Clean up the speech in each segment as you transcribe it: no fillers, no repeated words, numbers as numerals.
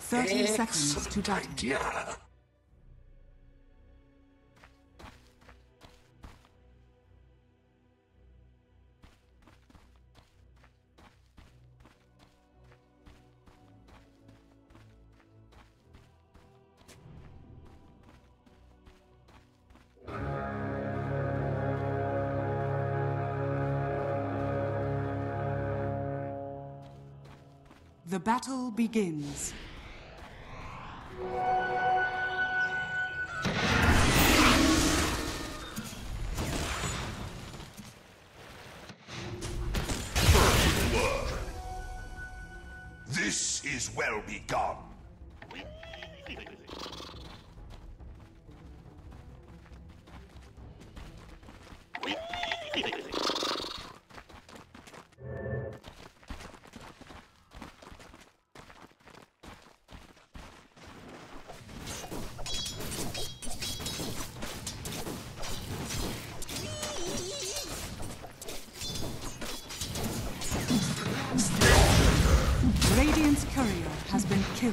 30 seconds to battle. Idea. The battle begins. First blood. This is well begun. Radiant's courier has been killed.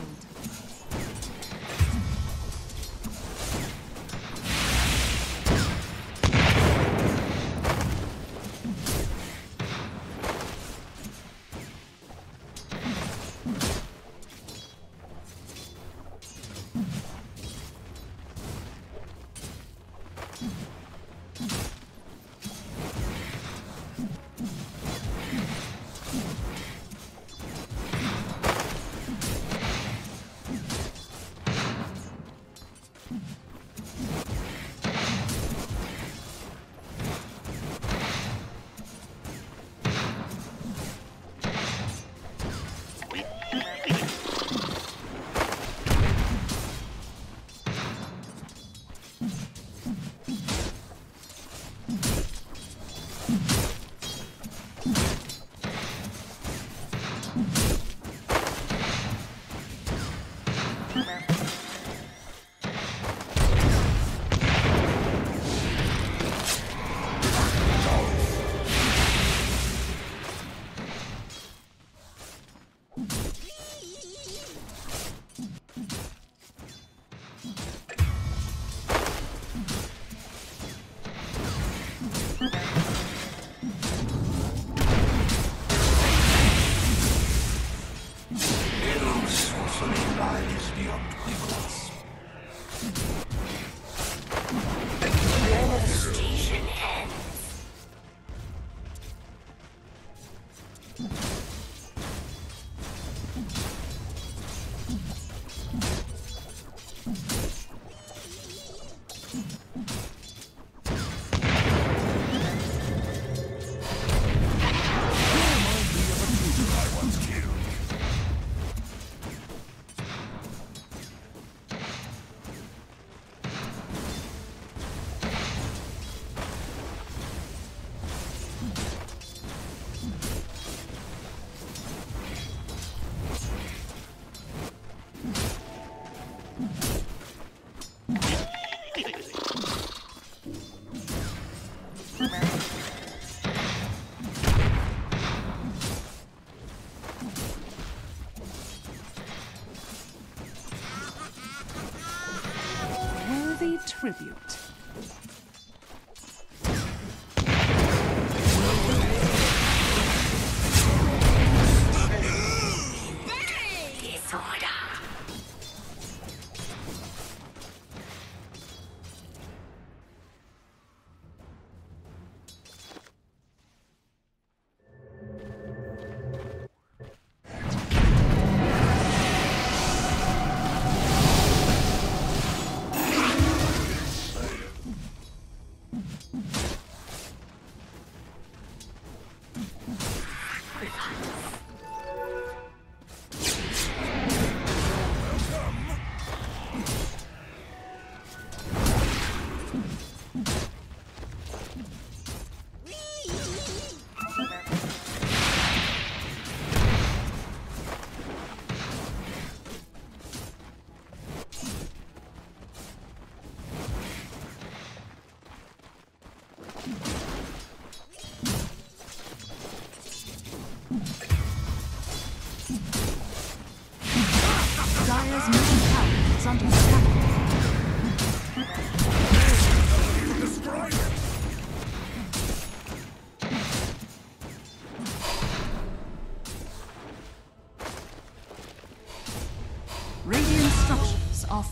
Worthy tribute.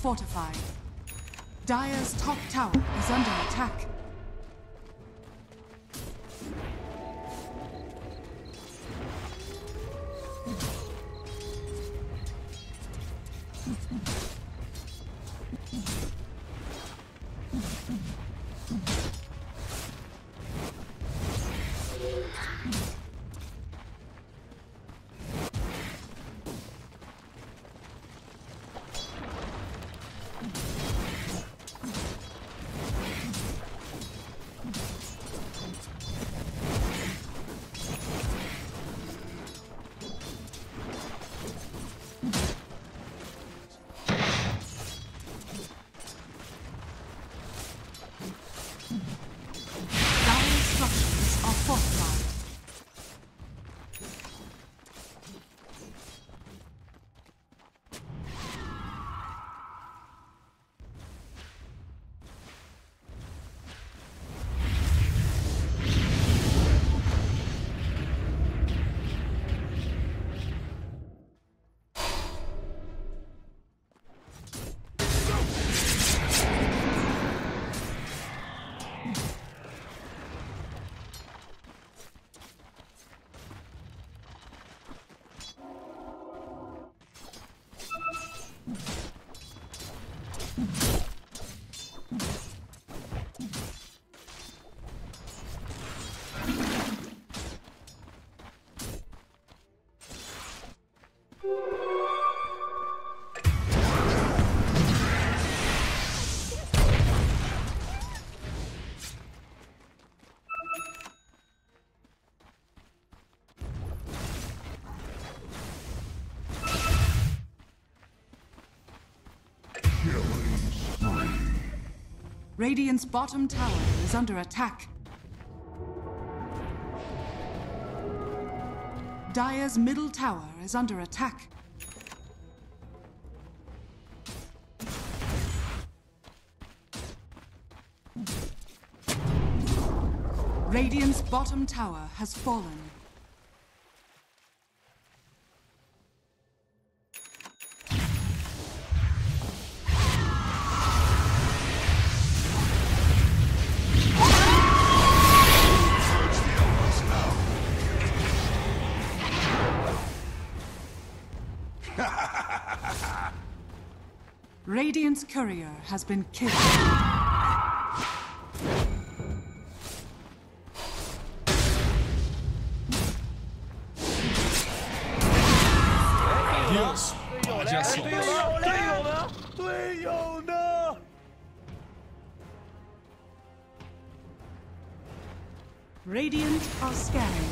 fortified. Dire's top tower is under attack. Radiant's bottom tower is under attack. Dire's middle tower is under attack. Radiant's bottom tower has fallen. Radiant's courier has been killed. Dios, payaso. Radiant are scanning.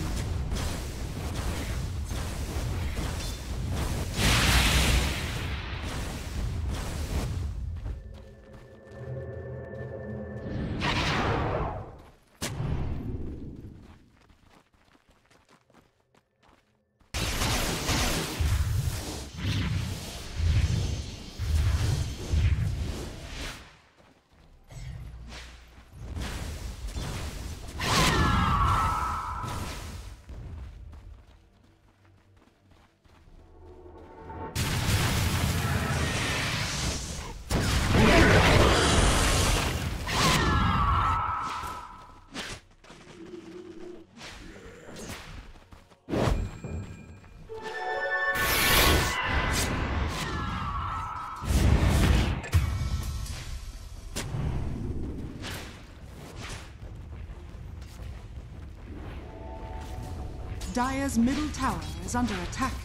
Dire's middle tower is under attack.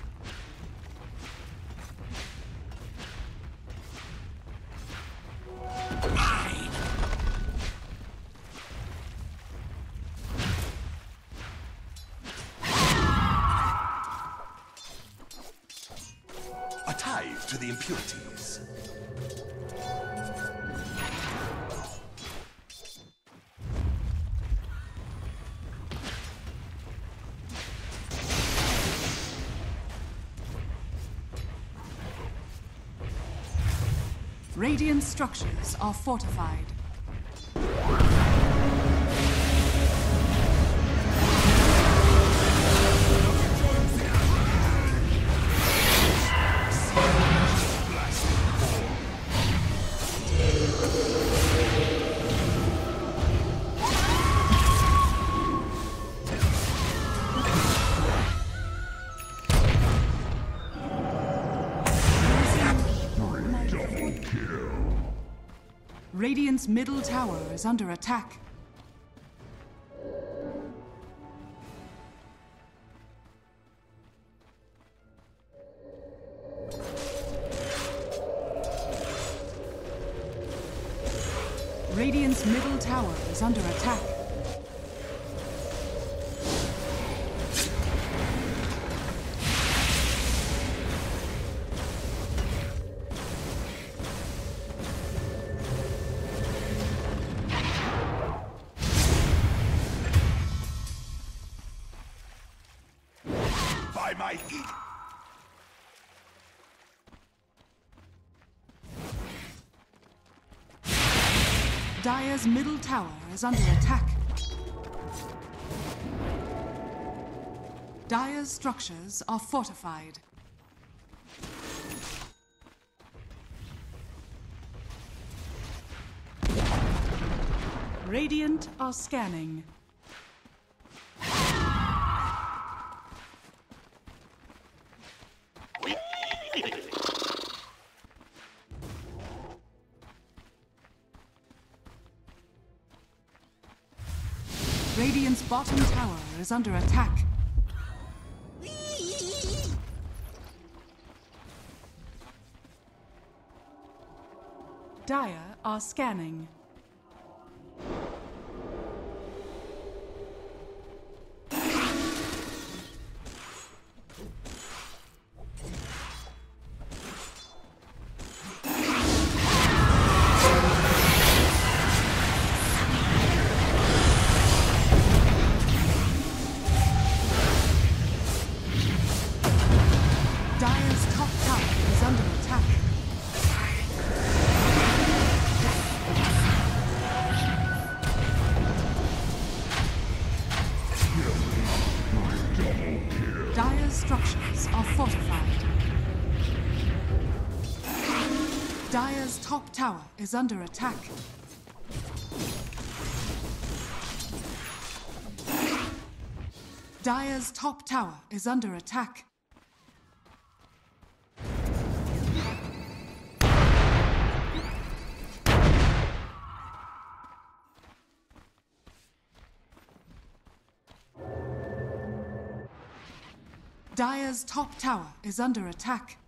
A tithe to the impurities. Radiant structures are fortified. Radiant's middle tower is under attack. Radiant's middle tower is under attack. By my heat. Dire's middle tower is under attack. Dire's structures are fortified. Radiant are scanning. Radiant's bottom tower is under attack. Dire are scanning. Dire's top tower is under attack. Dire's structures are fortified. Dire's top tower is under attack. Dire's top tower is under attack. Dire's top tower is under attack.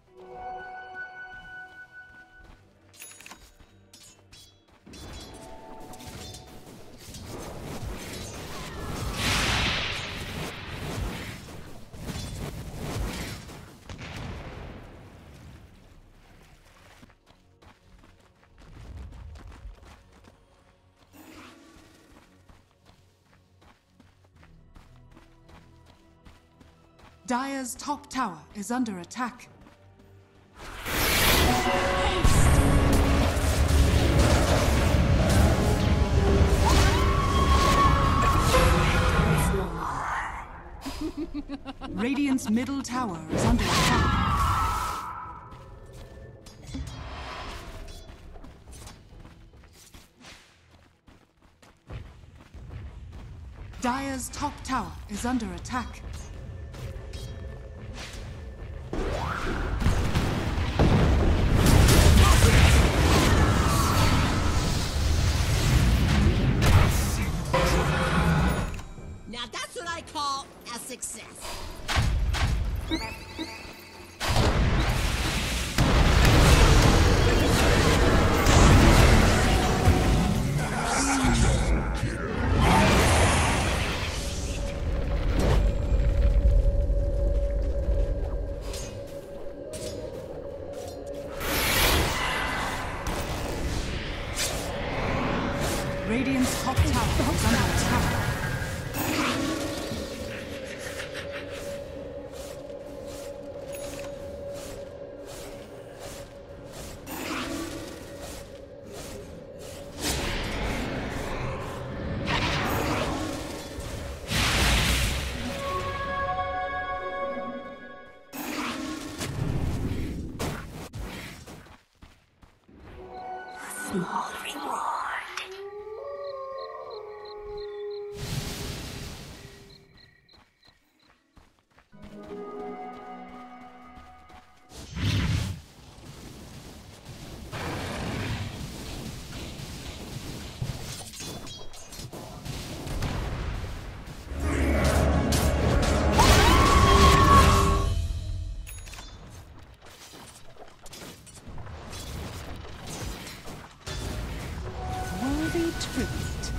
Dire's top tower is under attack. Radiant's middle tower is under attack. Dire's top tower is under attack. Now that's what I call a success. Radiant's top tower is under attack. Small reward. tribute.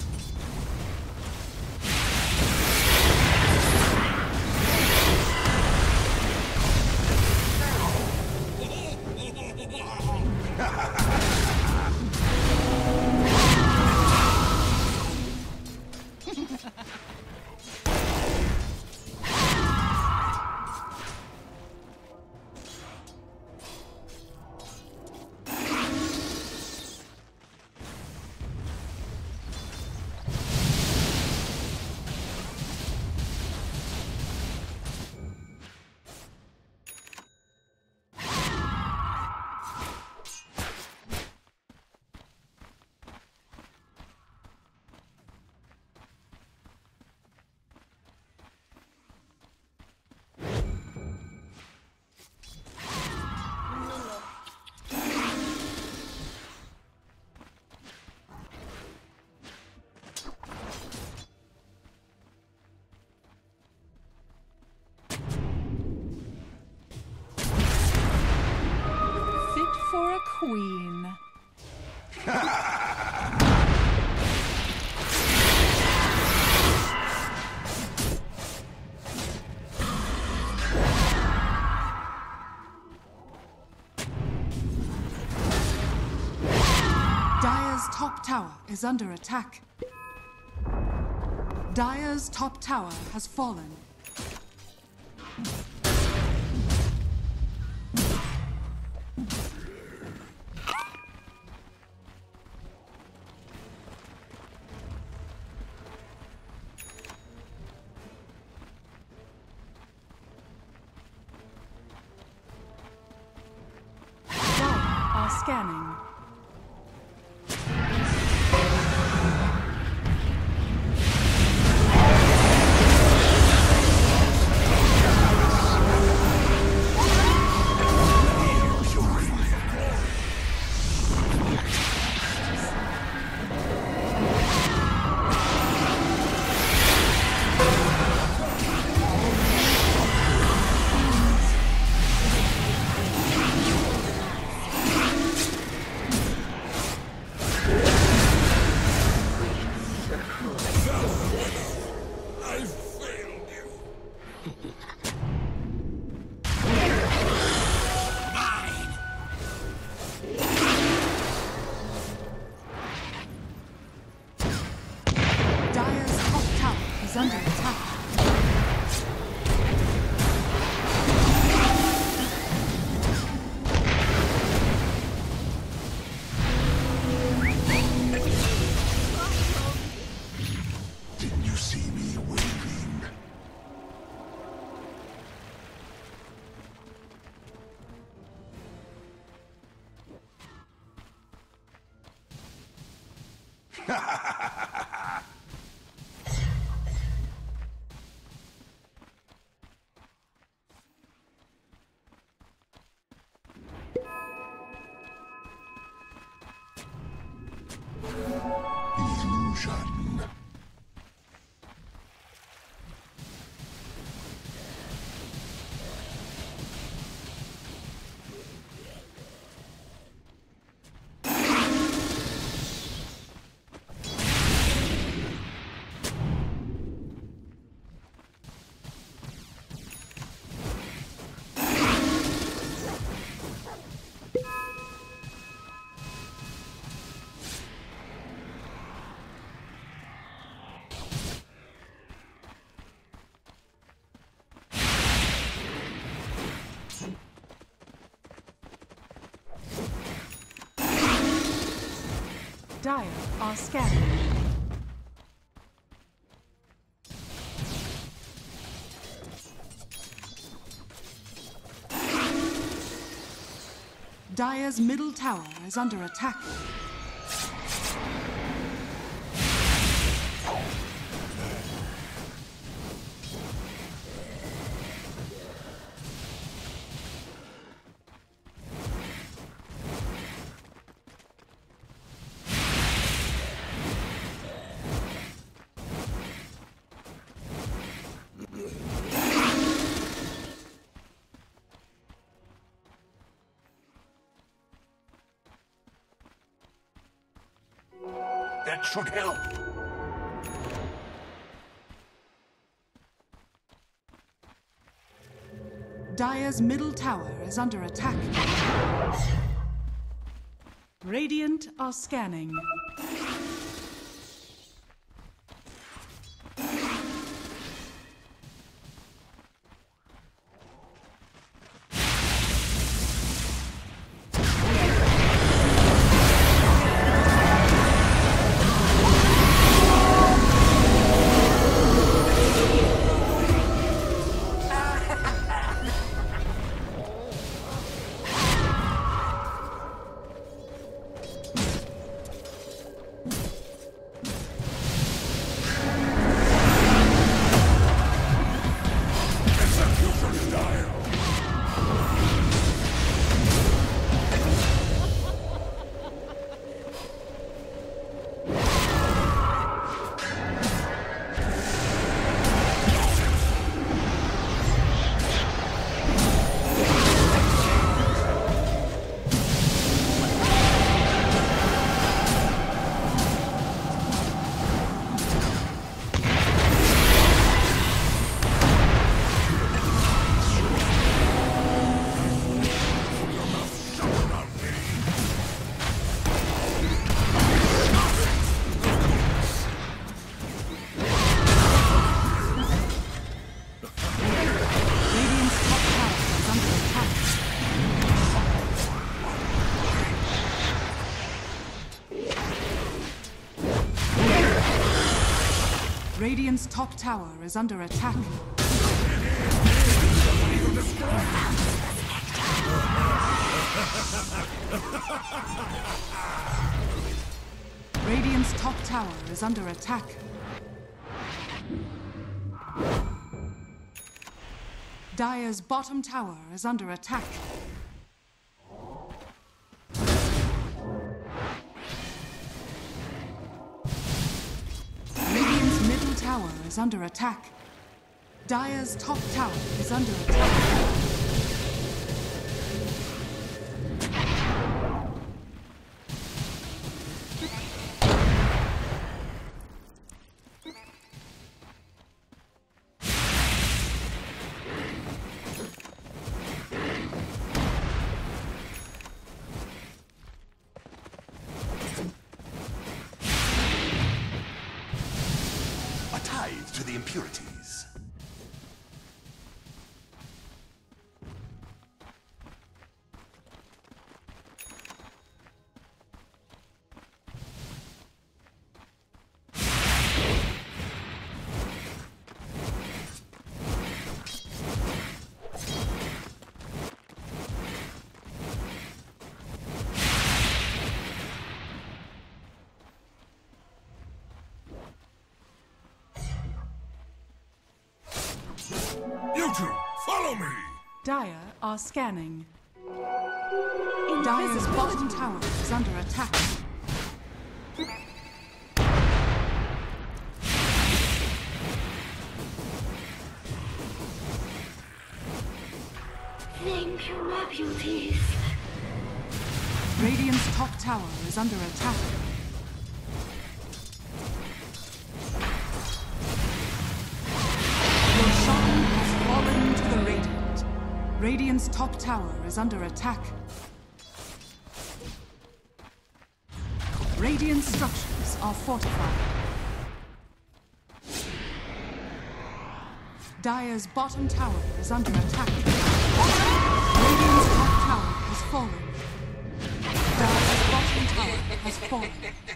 For a queen. Dire's top tower is under attack. Dire's top tower has fallen. Scanning. Is under attack. Didn't you see me waving? Illusion. Dire are scanning. Dire's middle tower is under attack. That should help. Dire's middle tower is under attack. Radiant are scanning. Radiant's top tower is under attack. Radiant's top tower is under attack. Dire's bottom tower is under attack. Radiant's middle tower is under attack. Dire's top tower is under attack. To the impurities. You two, follow me! Dire are scanning. Dire's bottom tower is under attack. Thank you, my beauties. Radiant's top tower is under attack. Roshan has fallen to the Radiant. Radiant's top tower is under attack. Radiant structures are fortified. Dire's bottom tower is under attack. Radiant's top tower has fallen. Dire's bottom tower has fallen.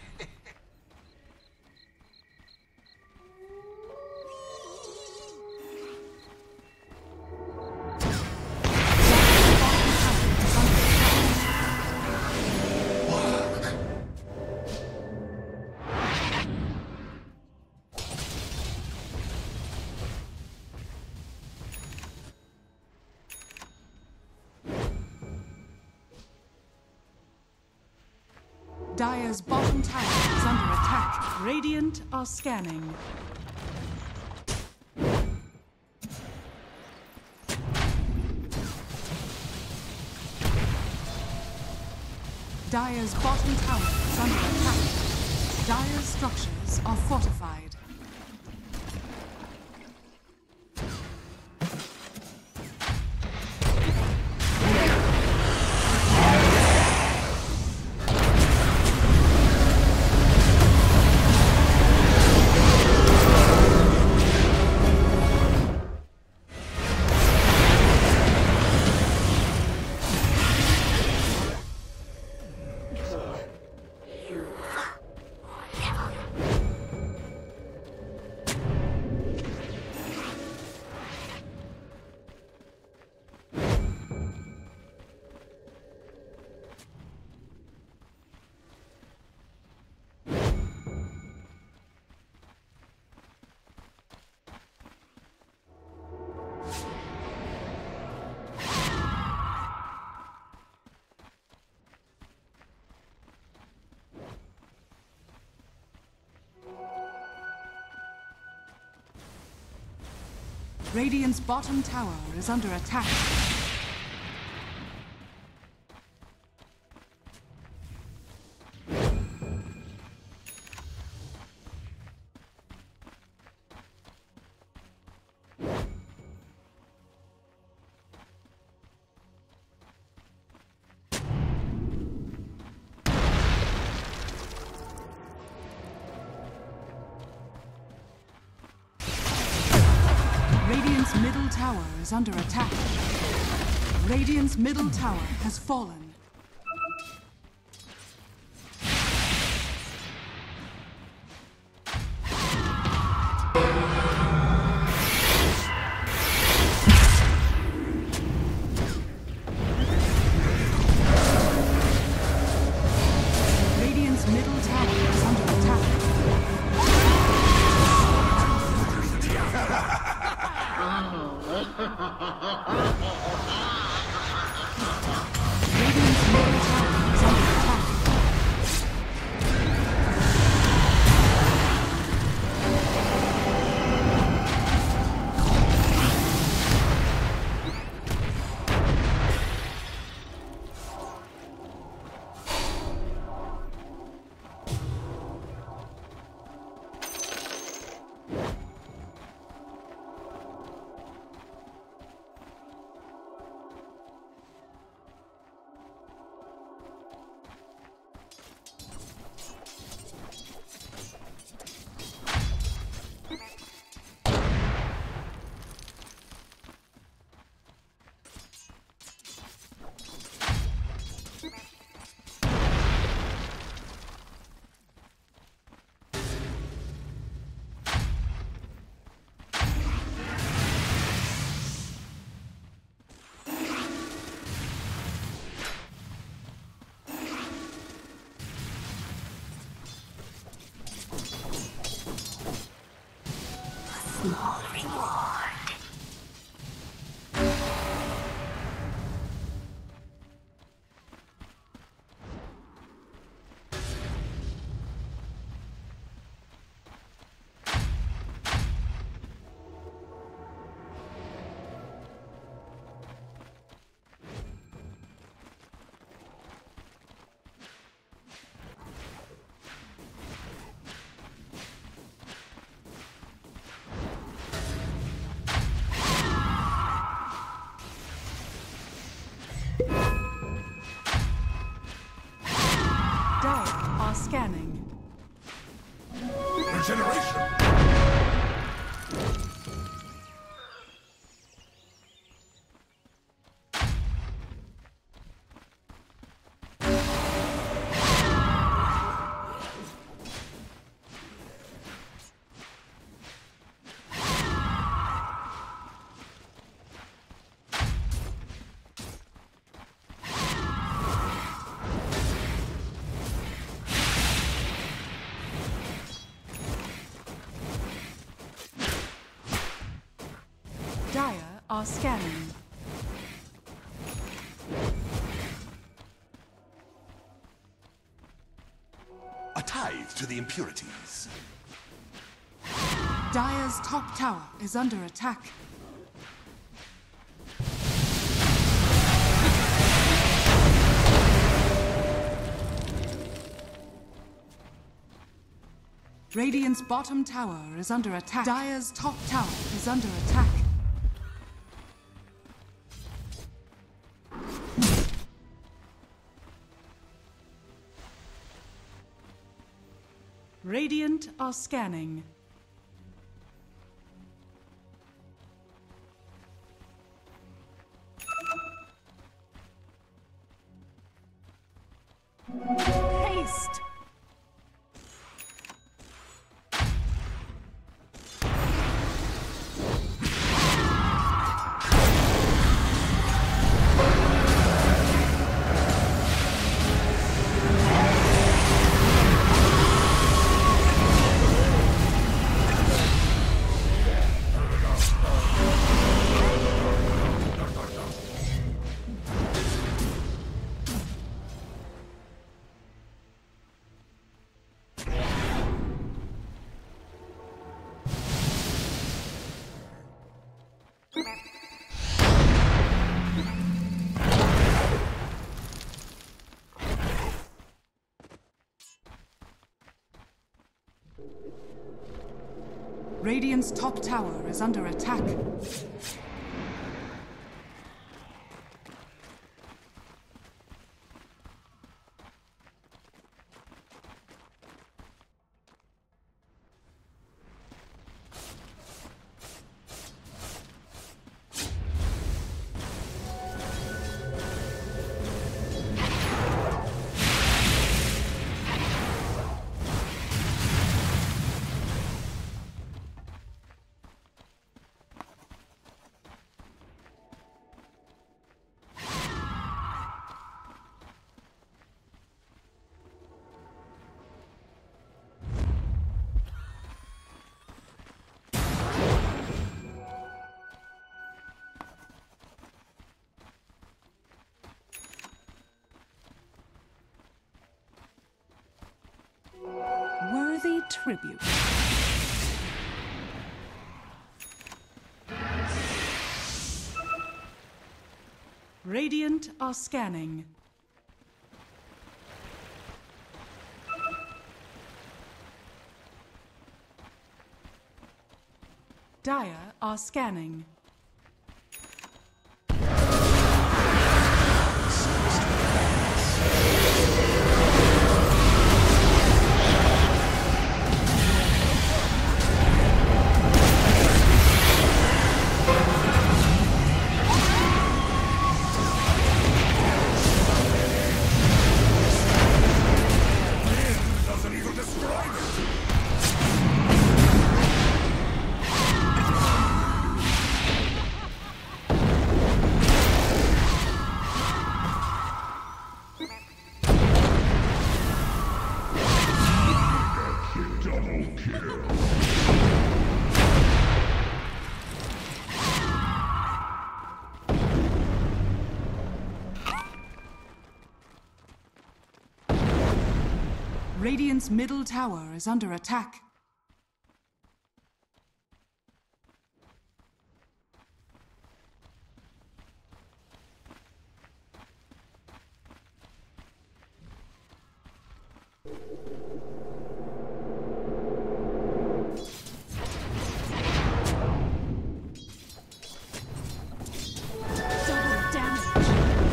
Dire's bottom tower is under attack. Radiant are scanning. Dire's bottom tower is under attack. Dire's structures are fortified. Radiant's bottom tower is under attack. Radiant's middle tower is under attack. Radiant's middle tower has fallen. Radiant's middle tower is under attack. Radiant's middle tower is under attack. Small reward. Dire are scanning. Regeneration! Dire are scanning. A tithe to the impurities. Dire's top tower is under attack. Radiant's bottom tower is under attack. Dire's top tower is under attack. Radiant are scanning. Haste! Radiant's top tower is under attack. Worthy tribute. Radiant are scanning. Dire are scanning. Radiant's middle tower is under attack. Double damage.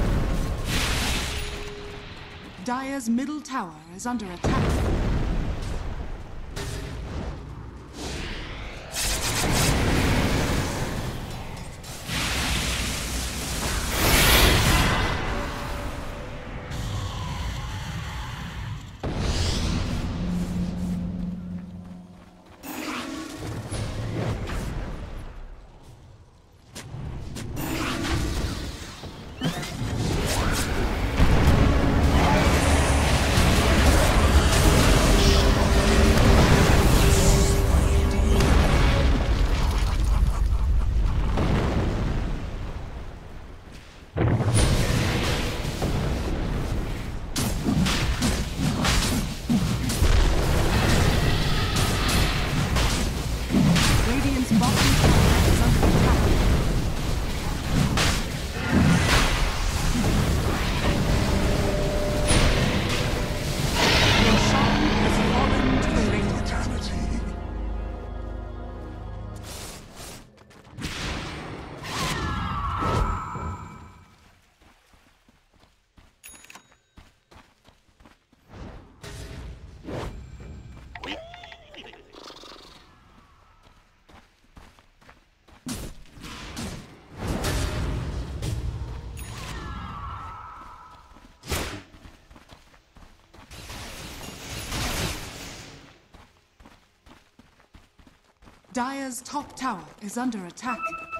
Dire's middle tower is under attack. Dire's top tower is under attack.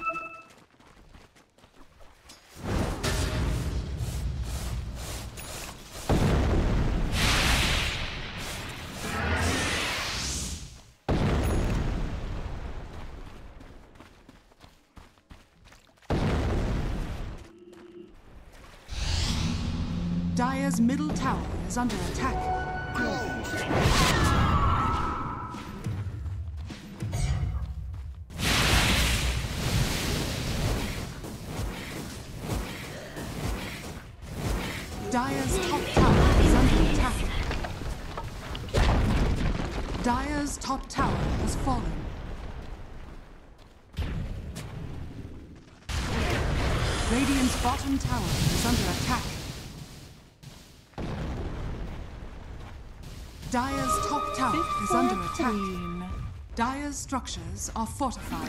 Dire's middle tower is under attack. Dire's top tower is under attack. Dire's top tower has fallen. Radiant's bottom tower is under attack. Dire's top tower is under attack. Dire's structures are fortified.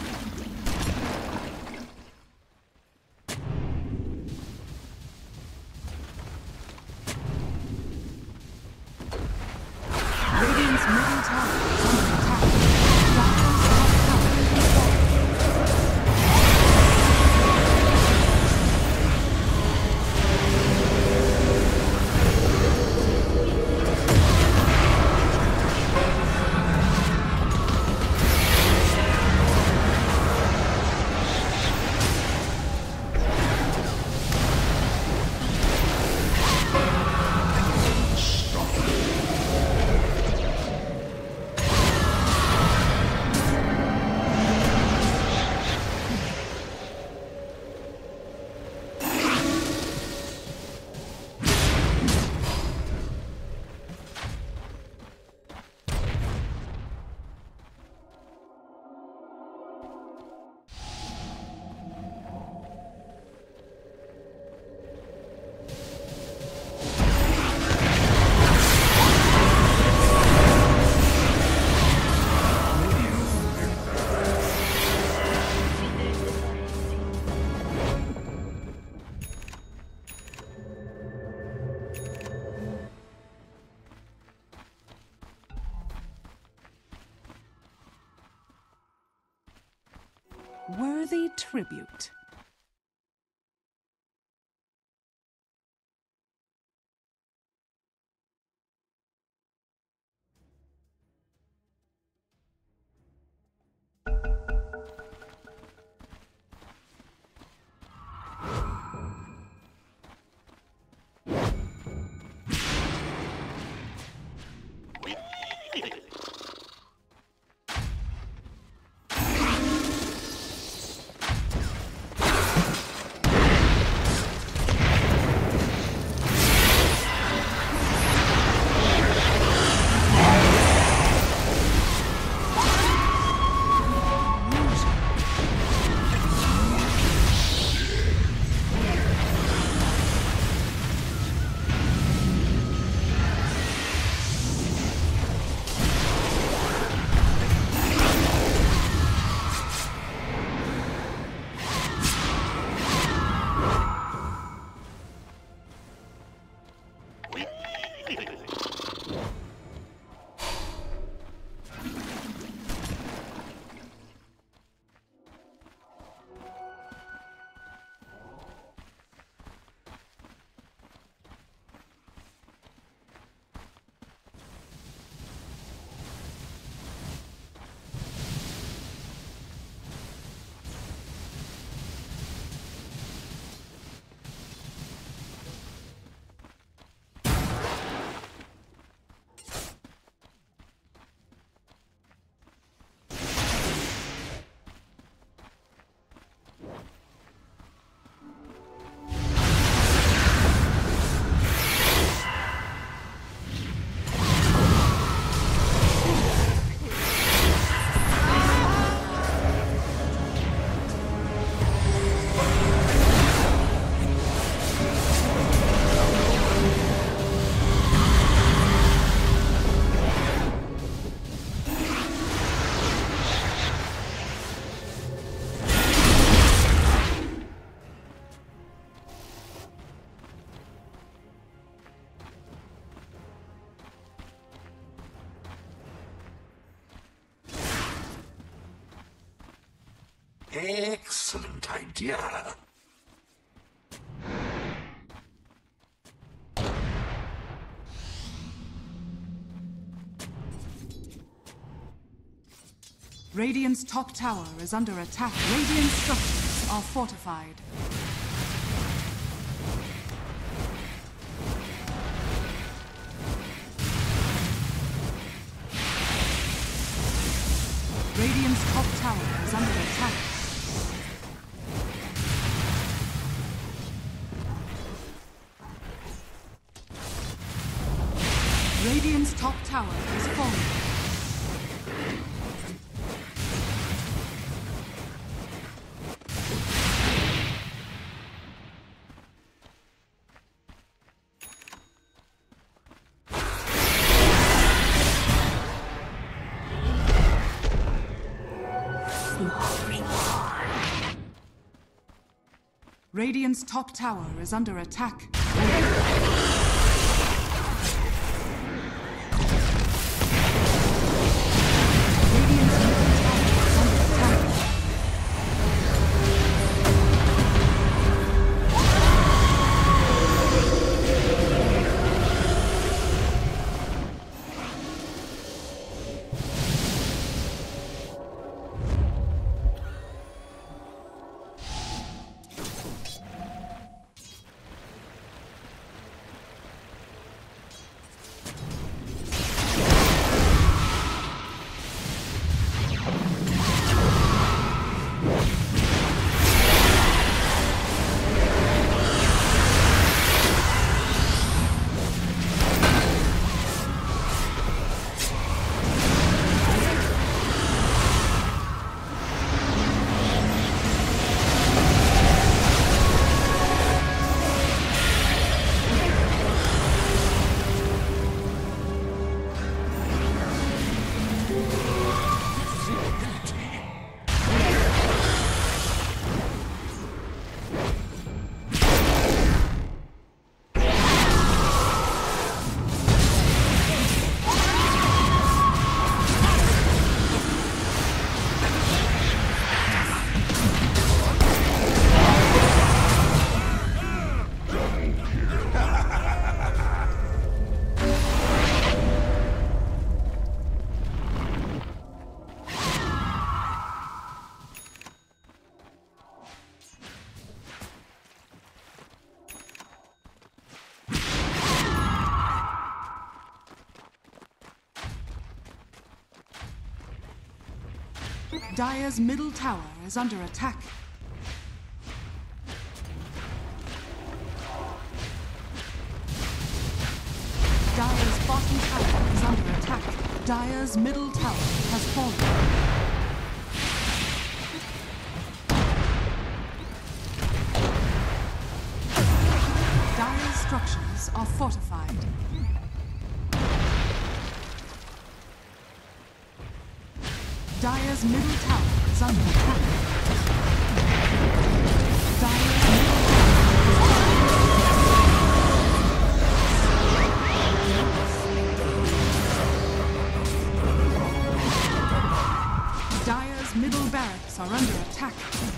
Radiant's middle tower is under attack. Dire's top tower is falling. Worthy tribute. Excellent idea. Radiant's top tower is under attack. Radiant structures are fortified. Radiant's top tower is under attack. Radiant's top tower is falling. Radiant's top tower is under attack. Radiant's middle tower is under attack. Dire's middle tower is under attack. Dire's bottom tower is under attack. Dire's middle tower has fallen. Dire's structures are fortified. Dire's middle tower is under attack. Dire's middle tower. Dire's middle barracks are under attack.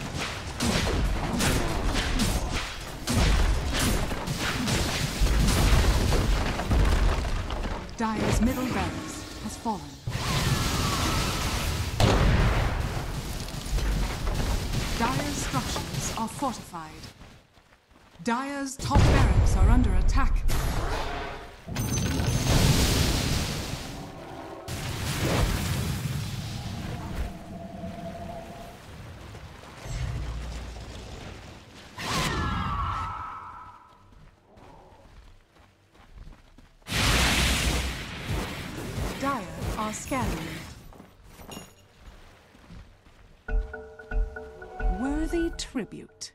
Dire's middle barracks has fallen. Dire's structures are fortified. Dire's top barracks are under attack. Dire are scanning. Worthy tribute.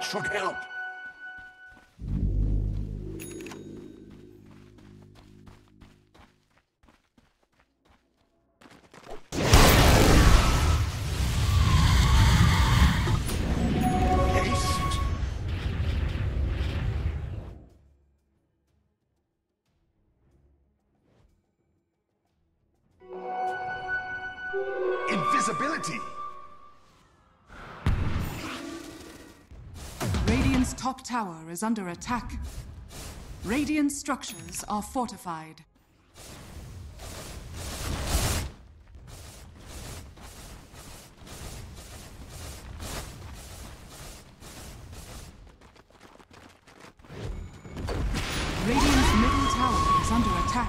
screech for help. Haste. Invisibility. Radiant's top tower is under attack. Radiant structures are fortified. Radiant's middle tower is under attack.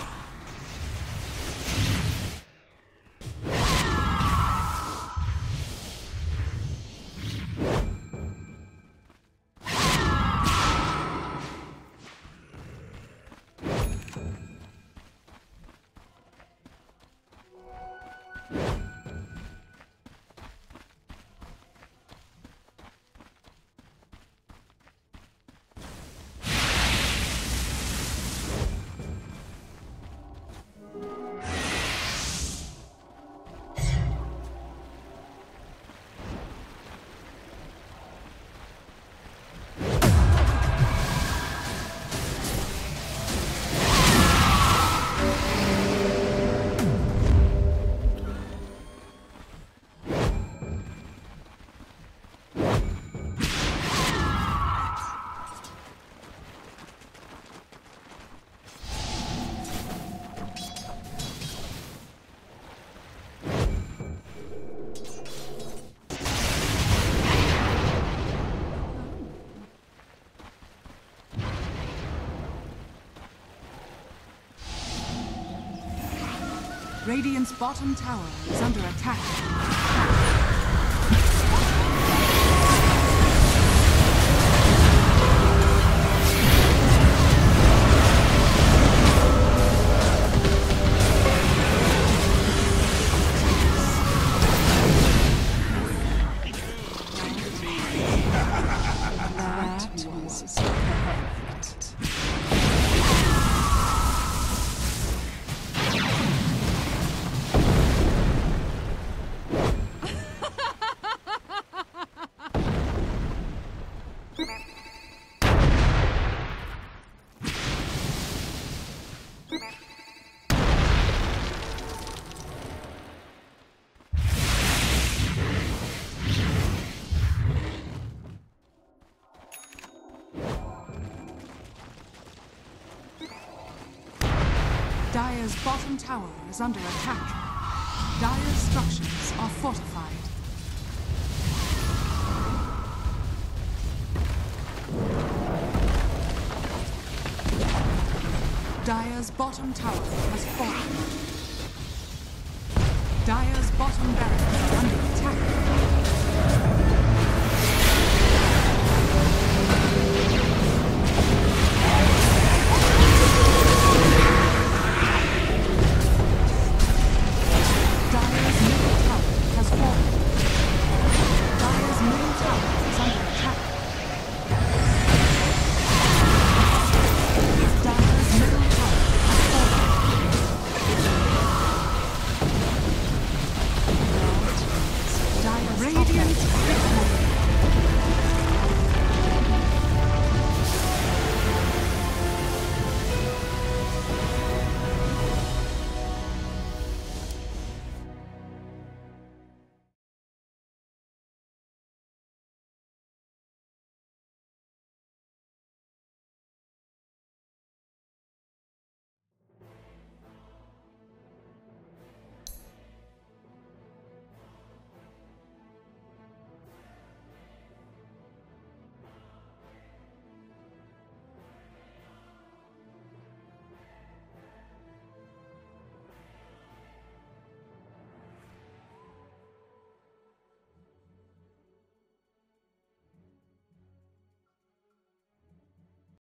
Radiant's bottom tower is under attack. That was perfect. Dire's bottom tower is under attack. Dire's structures are fortified. Dire's bottom tower has fallen. Dire's bottom barracks are under attack.